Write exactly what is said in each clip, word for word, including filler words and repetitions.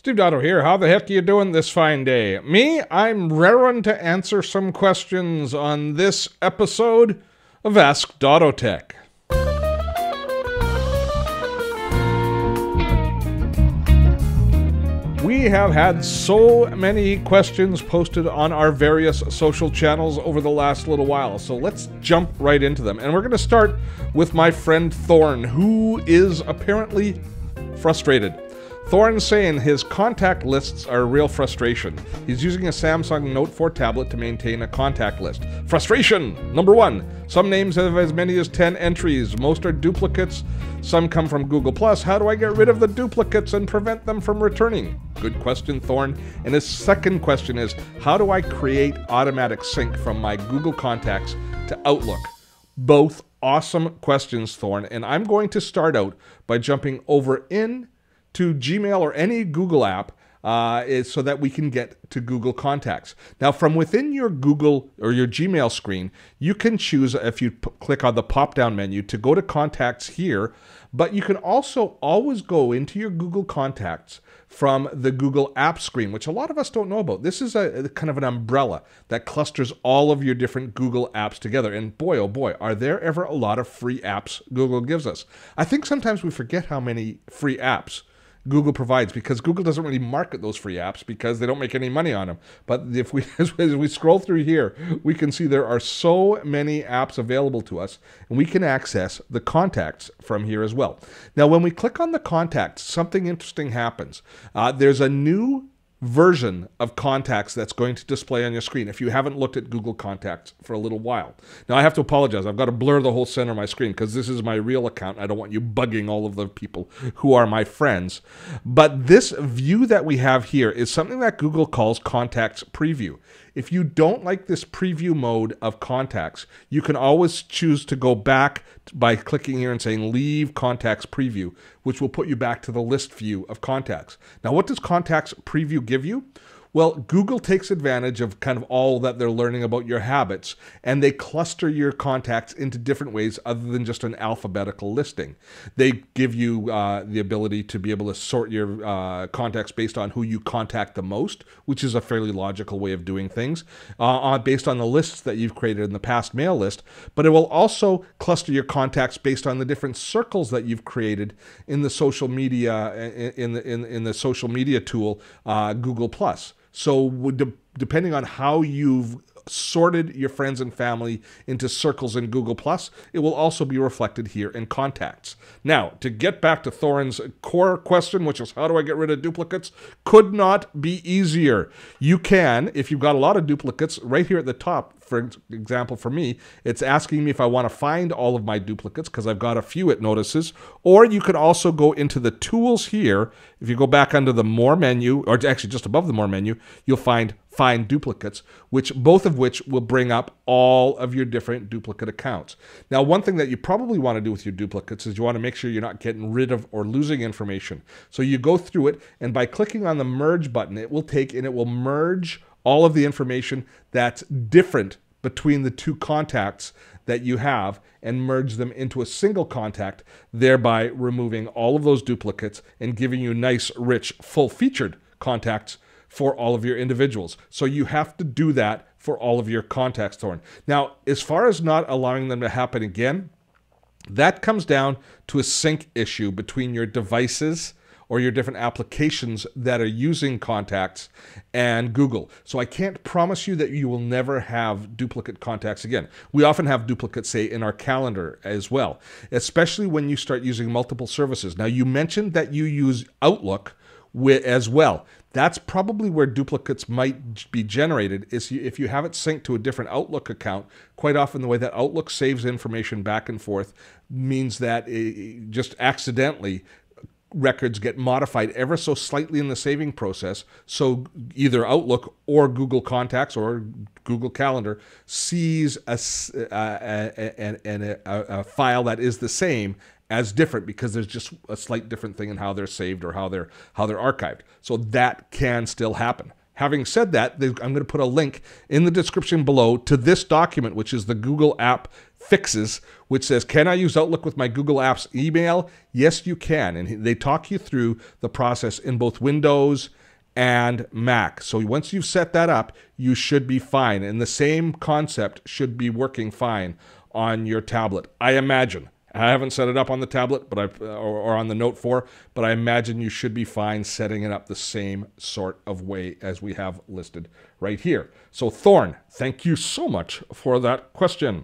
Steve Dotto here. How the heck are you doing this fine day? Me, I'm raring to answer some questions on this episode of Ask Dotto Tech. We have had so many questions posted on our various social channels over the last little while, so let's jump right into them. And we're going to start with my friend Thorn, who is apparently frustrated. Thorn's saying his contact lists are a real frustration. He's using a Samsung Note four tablet to maintain a contact list. Frustration! Number one, some names have as many as ten entries. Most are duplicates. Some come from Google Plus. How do I get rid of the duplicates and prevent them from returning? Good question, Thorn. And his second question is, how do I create automatic sync from my Google Contacts to Outlook? Both awesome questions, Thorn. And I'm going to start out by jumping over in to Gmail or any Google app uh, is so that we can get to Google Contacts. Now, from within your Google or your Gmail screen, you can choose, if you p- click on the pop-down menu, to go to Contacts here, but you can also always go into your Google Contacts from the Google app screen, which a lot of us don't know about. This is a, a kind of an umbrella that clusters all of your different Google apps together. And boy, oh boy, are there ever a lot of free apps Google gives us. I think sometimes we forget how many free apps Google provides, because Google doesn't really market those free apps because they don't make any money on them. But if we, as we scroll through here, we can see there are so many apps available to us, and we can access the contacts from here as well. Now, when we click on the contacts, something interesting happens. Uh, there's a new version of contacts that's going to display on your screen if you haven't looked at Google Contacts for a little while. Now, I have to apologize. I've got to blur the whole center of my screen because this is my real account. I don't want you bugging all of the people who are my friends. But this view that we have here is something that Google calls Contacts Preview. If you don't like this preview mode of contacts, you can always choose to go back by clicking here and saying Leave Contacts Preview, which will put you back to the list view of contacts. Now, what does Contacts Preview give you? Well, Google takes advantage of kind of all that they're learning about your habits, and they cluster your contacts into different ways other than just an alphabetical listing. They give you uh, the ability to be able to sort your uh, contacts based on who you contact the most, which is a fairly logical way of doing things, uh, based on the lists that you've created in the past mail list. But it will also cluster your contacts based on the different circles that you've created in the social media in the in, in the social media tool uh, Google Plus. So de- depending on how you've sorted your friends and family into circles in Google Plus, it will also be reflected here in Contacts. Now, to get back to Thorin's core question, which is how do I get rid of duplicates, could not be easier. You can, if you've got a lot of duplicates, right here at the top, for example, for me, it's asking me if I want to find all of my duplicates because I've got a few, it notices. Or you could also go into the tools here. If you go back under the More menu, or actually just above the More menu, you'll find Find Duplicates, which both of which will bring up all of your different duplicate accounts. Now, one thing that you probably want to do with your duplicates is you want to make sure you're not getting rid of or losing information. So you go through it, and by clicking on the Merge button, it will take and it will merge all of the information that's different between the two contacts that you have and merge them into a single contact, thereby removing all of those duplicates and giving you nice, rich, full-featured contacts for all of your individuals. So you have to do that for all of your contacts, Thorn. Now, as far as not allowing them to happen again, that comes down to a sync issue between your devices or your different applications that are using contacts and Google. So I can't promise you that you will never have duplicate contacts again. We often have duplicates, say, in our calendar as well, especially when you start using multiple services. Now, you mentioned that you use Outlook as well. That's probably where duplicates might be generated, is if you have it synced to a different Outlook account. Quite often the way that Outlook saves information back and forth means that it just accidentally records get modified ever so slightly in the saving process. So either Outlook or Google Contacts or Google Calendar sees a, a, a, a, a, a file that is the same as different because there's just a slight different thing in how they're saved or how they're how they're archived. So that can still happen. Having said that, I'm going to put a link in the description below to this document, which is the Google App Fixes, which says, can I use Outlook with my Google Apps email? Yes, you can. And they talk you through the process in both Windows and Mac. So once you've set that up, you should be fine. And the same concept should be working fine on your tablet, I imagine. I haven't set it up on the tablet, but I or, or on the Note four, but I imagine you should be fine setting it up the same sort of way as we have listed right here. So Thorn, thank you so much for that question.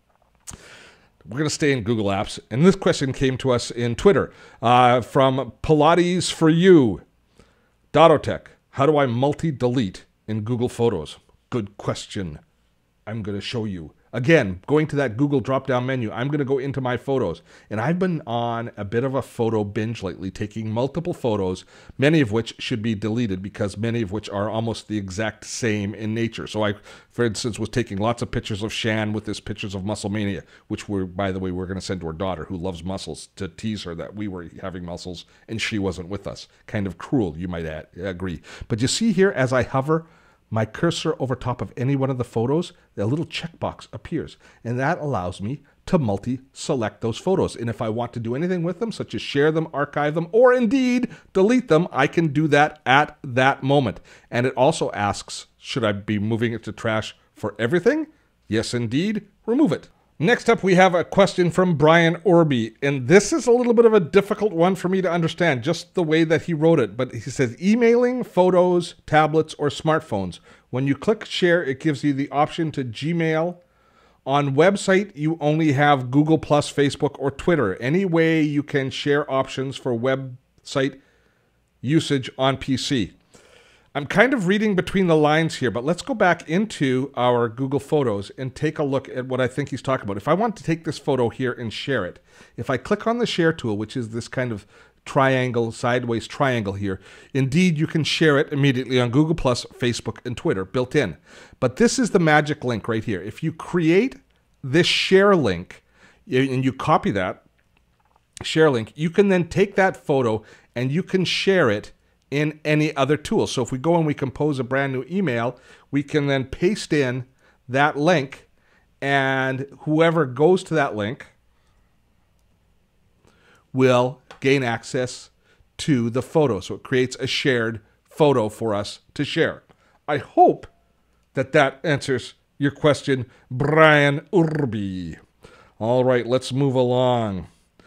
We're going to stay in Google Apps, and this question came to us in Twitter uh, from Pilates for You. Dotto Tech, how do I multi-delete in Google Photos? Good question. I'm going to show you. Again, going to that Google drop-down menu, I'm going to go into my photos. And I've been on a bit of a photo binge lately, taking multiple photos, many of which should be deleted because many of which are almost the exact same in nature. So I, for instance, was taking lots of pictures of Shan with this pictures of Muscle Mania, which we're, by the way, we're going to send to her daughter who loves muscles to tease her that we were having muscles and she wasn't with us. Kind of cruel, you might add, agree. But you see here, as I hover my cursor over top of any one of the photos, a little checkbox appears, and that allows me to multi-select those photos. And if I want to do anything with them, such as share them, archive them, or indeed delete them, I can do that at that moment. And it also asks, should I be moving it to trash for everything? Yes, indeed. Remove it. Next up, we have a question from Brian Orby, and this is a little bit of a difficult one for me to understand, just the way that he wrote it. But he says, emailing, photos, tablets, or smartphones. When you click share, it gives you the option to Gmail. On website, you only have Google plus, Facebook, or Twitter. Any way you can share options for website usage on P C. I'm kind of reading between the lines here, but let's go back into our Google Photos and take a look at what I think he's talking about. If I want to take this photo here and share it, if I click on the share tool, which is this kind of triangle, sideways triangle here, indeed you can share it immediately on Google plus, Facebook, and Twitter built in. But this is the magic link right here. If you create this share link and you copy that share link, you can then take that photo and you can share it in any other tool. So if we go and we compose a brand new email, we can then paste in that link, and whoever goes to that link will gain access to the photo. So it creates a shared photo for us to share. I hope that that answers your question, Brian Urbi. All right, let's move along.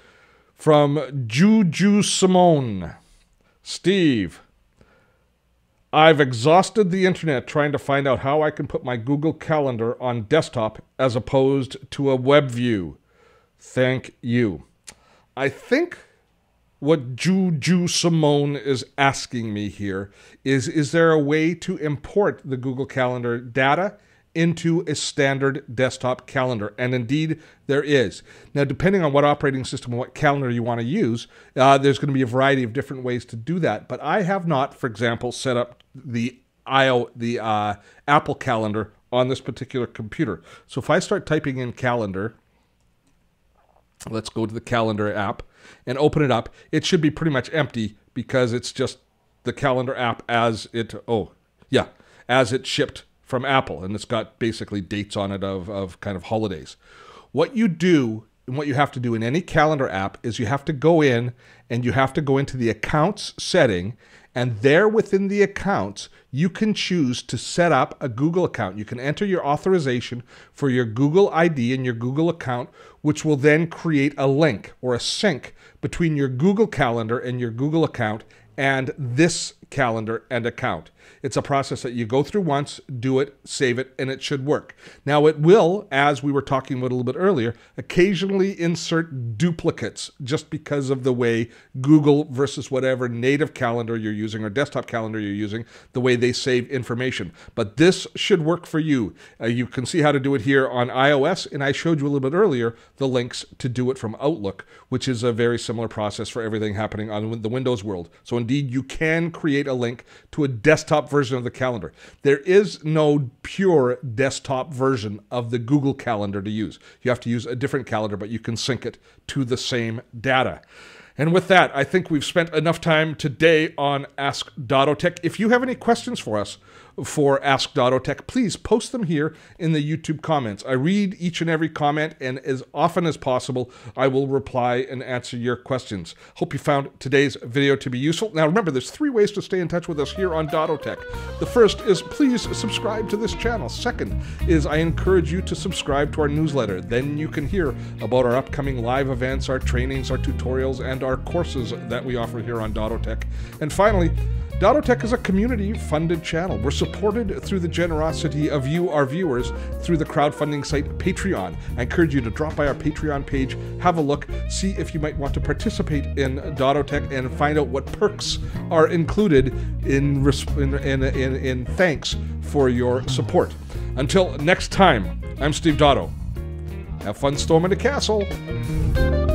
From Juju Simone. Steve, I've exhausted the internet trying to find out how I can put my Google Calendar on desktop as opposed to a web view. Thank you. I think what Juju Simone is asking me here is, is there a way to import the Google Calendar data into a standard desktop calendar? And indeed, there is. Now, depending on what operating system and what calendar you want to use, uh, there's going to be a variety of different ways to do that. But I have not, for example, set up the I O the uh, Apple Calendar on this particular computer. So if I start typing in calendar, let's go to the calendar app and open it up. It should be pretty much empty because it's just the calendar app as it, oh, yeah, as it shipped from Apple, and it's got basically dates on it of, of kind of holidays. What you do and what you have to do in any calendar app is you have to go in and you have to go into the accounts setting, and there within the accounts, you can choose to set up a Google account. You can enter your authorization for your Google I D and your Google account, which will then create a link or a sync between your Google Calendar and your Google account and this calendar and account. It's a process that you go through once, do it, save it, and it should work. Now it will, as we were talking about a little bit earlier, occasionally insert duplicates just because of the way Google versus whatever native calendar you're using or desktop calendar you're using, the way they save information. But this should work for you. Uh, you can see how to do it here on iOS, and I showed you a little bit earlier the links to do it from Outlook, which is a very similar process for everything happening on the Windows world. So indeed, you can create a link to a desktop version of the calendar. There is no pure desktop version of the Google Calendar to use. You have to use a different calendar, but you can sync it to the same data. And with that, I think we've spent enough time today on Ask Dotto Tech. If you have any questions for us for Ask Dotto Tech, please post them here in the YouTube comments. I read each and every comment, and as often as possible, I will reply and answer your questions. Hope you found today's video to be useful. Now remember, there's three ways to stay in touch with us here on Dotto Tech. The first is please subscribe to this channel. Second is I encourage you to subscribe to our newsletter. Then you can hear about our upcoming live events, our trainings, our tutorials, and our courses that we offer here on Dotto Tech. And finally, Dotto Tech is a community-funded channel. We're supported through the generosity of you, our viewers, through the crowdfunding site Patreon. I encourage you to drop by our Patreon page, have a look, see if you might want to participate in Dotto Tech, and find out what perks are included in, in, in, in, in thanks for your support. Until next time, I'm Steve Dotto. Have fun storming the castle.